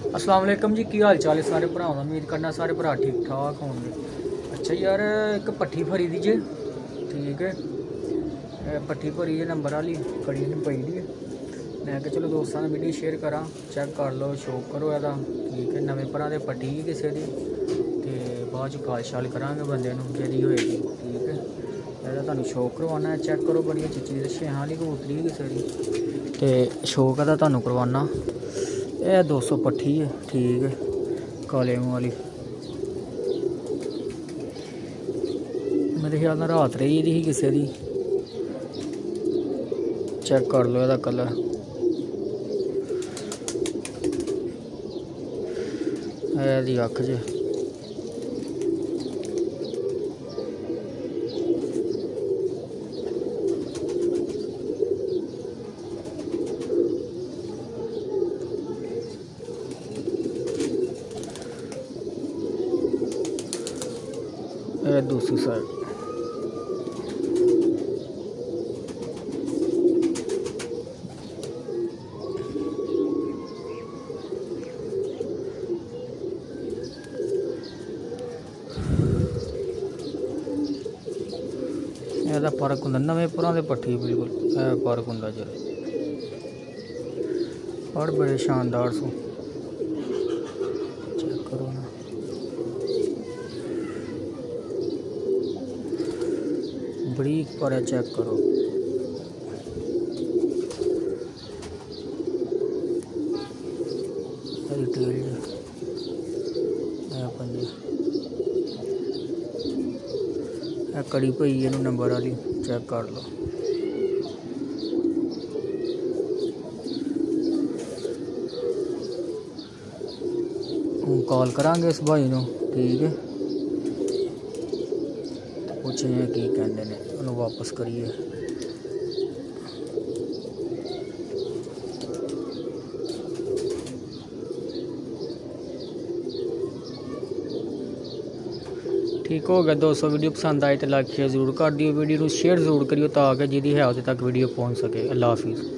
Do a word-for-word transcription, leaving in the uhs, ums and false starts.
अस्सलाम वालेकुम जी, की हाल चाल है सारे भरावां दा। उम्मीद करना सारे भरा ठीक ठाक होंगे। अच्छा यार, एक पट्ठी भरी दी जे, ठीक है। पट्ठी भरी है नंबर वाली कड़ी पई दी है। मैं कि चलो दोस्तों ने वीडियो शेयर करा, चेक कर लो, शौक करो एदा, ठीक है। नवें भरा दे पट्ठी ही किसी की, तो बाद च काल शाल करांगे बंदे नूं जेह्दी होएगी, ठीक है। एदा तुहानूं शौक करवाना है, चेक करो, बड़ी अच्छी चीज़, छेहां आह्ली कबूतरी किसी की, तो शौक एदा तुहानूं करवाना। यह दो सौ पट्ठी है, ठीक है, काले मूंह वाली। मेरे ख्याल में रात रही दी ही किसी दी। चेक कर लो एदा कलर, एदी अख ज दूसरी साइड। एदा फर्क होंदा नवें पुराने पट्ठी बिल्कुल फर्क होंदा जरा। और बड़े शानदार सो, चेक करो ना, बरीक पर चेक करो। टेल कड़ी पई है नंबर वाली, चेक कर लो। हूँ कॉल करांगे इस भाई नूं, ठीक है, पूछने की कहते हैं, उन्होंने वापस करिए। ठीक हो गया दोस्तों। वीडियो पसंद आए तो लाइक शेयर जरूर कर दियो, वीडियो को शेयर जरूर करियो ताकि जिहदी है उहदे तक वीडियो पहुँच सके। अल्लाह हाफिज़।